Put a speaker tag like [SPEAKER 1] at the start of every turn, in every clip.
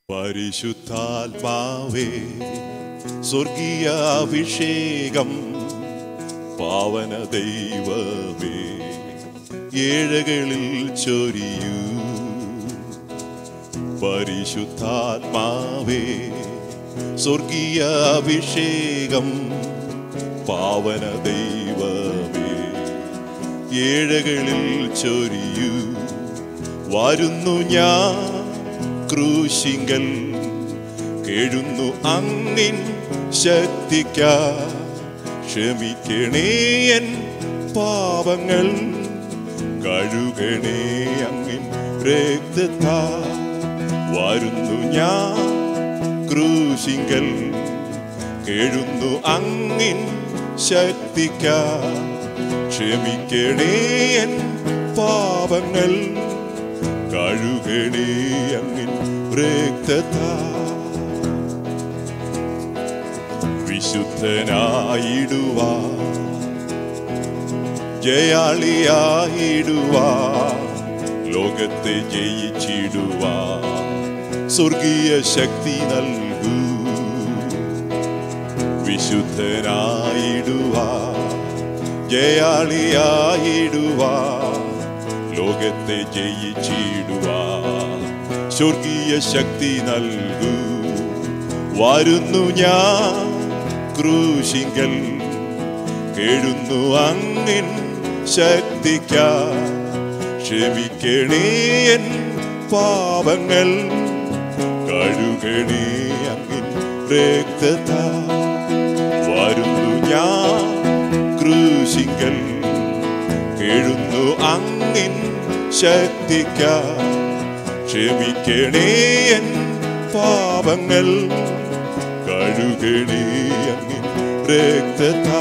[SPEAKER 1] പരിശുദ്ധാത്മാവേ, സ്വർഗീയ അഭിഷേകം, പാവന ദൈവമേ, ഏഴകളിൽ ചൊരിയൂ. പരിശുദ്ധാത്മാവേ, സ്വർഗീയ അഭിഷേകം, പാവന ദൈവമേ, ഏഴകളിൽ ചൊരിയൂ. വരുന്നു ഞാൻ ക്രൂശിങ്കൽ, കേഴുന്നു അങ്ങിൻ ശക്തിക്കാ. ക്ഷമിക്കണേ എൻ പാപങ്ങൾ, കഴുകണേ അങ്ങിൻ രക്തത്താ. വരുന്നു ഞാൻ ക്രൂശിങ്കൽ, കേഴുന്നു അങ്ങിൻ ശക്തിക്കാ. ക്ഷമിക്കണേ എൻ പാപങ്ങൾ, കഴുകണേ അങ്ങിൻ രക്തത്താ. വിശുദ്ധനായിടുവാ, ജയാളിയായിടുവാ, ലോകത്തെ ജയിച്ചിടുവാ, സ്വർഗീയ ശക്തി നൽകൂ. വിശുദ്ധനായിടുവാ, ജയാളിയായിടുവാ, ലോകത്തെ ജയിച്ചിടുവാ, സ്വർഗീയ ശക്തി നൽകൂ. വരുന്നു ഞാൻ ക്രൂശിങ്കൽ, കേഴുന്നു അങ്ങിൻ ശക്തിക്കാ. ക്ഷമിക്കണേ എൻ പാപങ്ങൾ, കഴുകണേ അങ്ങിൻ രക്തത്താ. വരുന്നു ഞാൻ ക്രൂശിങ്കൽ, കേഴുന്നു അങ്ങിൻ ശക്തിക്കാ. ക്ഷമിക്കണേ എൻ പാപങ്ങൾ, കഴുകണേ അങ്ങിൻ രക്തത്താ.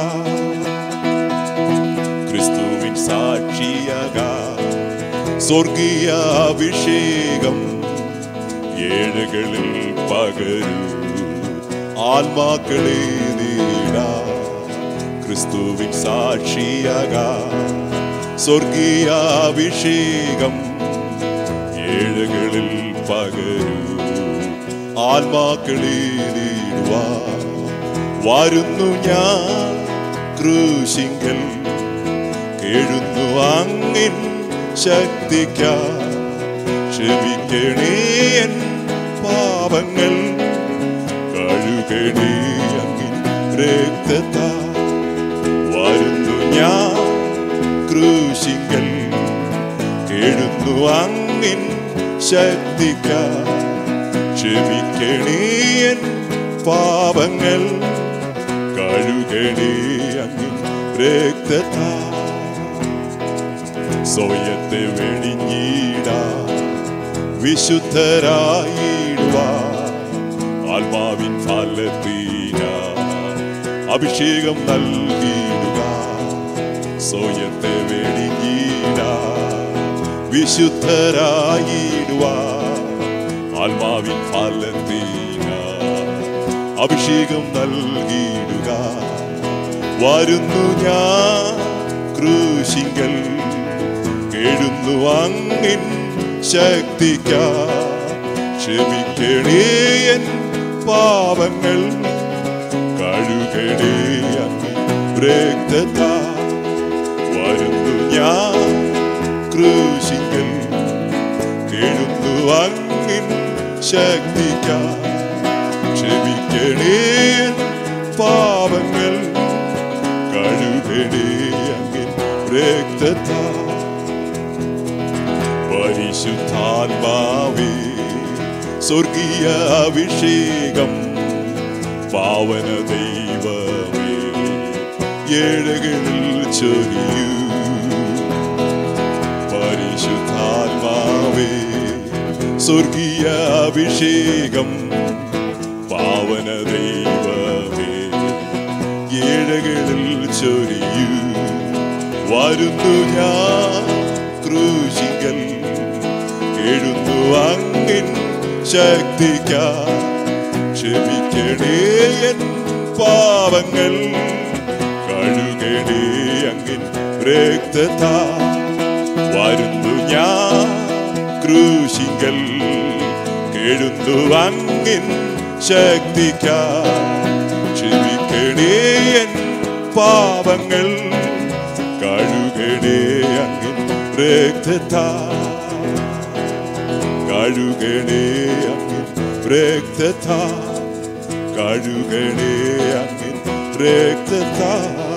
[SPEAKER 1] ക്രിസ്തുവിൻ സാക്ഷിയാകാൻ സ്വർഗീയ അഭിഷേകം, ഏഴകളിൽ പകരൂ, ആത്മാക്കളെ നേടാ. ക്രിസ്തുവിൻ സാക്ഷിയാകാൻ സ്വർഗീയ അഭിഷേകം, ഏഴകളിൽ പകരൂ, ആത്മാക്കളെ നേടുവാ. വരുന്നു ഞാൻ ക്രൂശിങ്കൽ, കേഴുന്നു അങ്ങിൻ ശക്തിക്കാ. ക്ഷമിക്കണേ എൻ പാപങ്ങൾ, കഴുകണേ അങ്ങിൻ രക്തത്താ. വരുന്നു ഞാൻ ക്രൂശിങ്കൽ, കേഴുന്നു അങ്ങിൻ ശക്തിക്കാ. ക്ഷമിക്കണേ എൻ പാപങ്ങൾ, കഴുകണേ അങ്ങിൻ രക്തത്താ. സ്വയത്തെ വെടിഞ്ഞിടാ, വിശുദ്ധരായിടുവാ, ആത്മാവിൻ ഫലത്തിന അഭിഷേകം നൽകിടുക. സ്വയത്തെ വെടിഞ്ഞിടാ, വിശുദ്ധരായിടുവാ, ആത്മാവിൻ ഫലത്തിന അഭിഷേകം നൽകിടുക. വരുന്നു ഞാൻ ക്രൂശിങ്കൽ, കേഴുന്നു അങ്ങിൻ ശക്തിക്കാ. ക്ഷമിക്കണേ എൻ പാപങ്ങൾ, കഴുകണേ അങ്ങിൻ രക്തത്താ. വരുന്നു ഞാൻ ക്രൂശിങ്കൽ, കേഴുന്നു അങ്ങിൻ ശക്തിക്കാ. ക്ഷമിക്കണേ എൻ പാപങ്ങൾ, കഴുകണേ അങ്ങിൻ രക്തത്താ. പരിശുദ്ധാത്മാവേ, സ്വർഗീയ അഭിഷേകം, പാവന ദൈവമേ, ഏഴകളിൽ ചൊരിയൂ. പരിശുദ്ധാത്മാവേ, സ്വർഗീയ അഭിഷേകം, പാവന ദൈവമേ, ഏഴകളിൽ ചൊരിയൂ. വരുന്നു ഞാൻ ക്രൂശിങ്കൽ, കേഴുന്നു അങ്ങിൻ ശക്തിക്കാ. ക്ഷമിക്കണേ എൻ പാപങ്ങൾ, കഴുകണേ അങ്ങിൻ രക്തത്താ. വരുന്നു ഞാൻ ക്രൂശിങ്കൽ, എഴുന്നു അങ്ങിൻ ശക്തിക്കാ ക്ഷമിക്കണേ എൻ പാപങ്ങൾ കഴുകണേ അങ്ങിൻ രക്തത്താ കഴുകണേ അങ്ങിൻ രക്തത്താ കഴുകണേ അങ്ങിൻ രക്തത്താ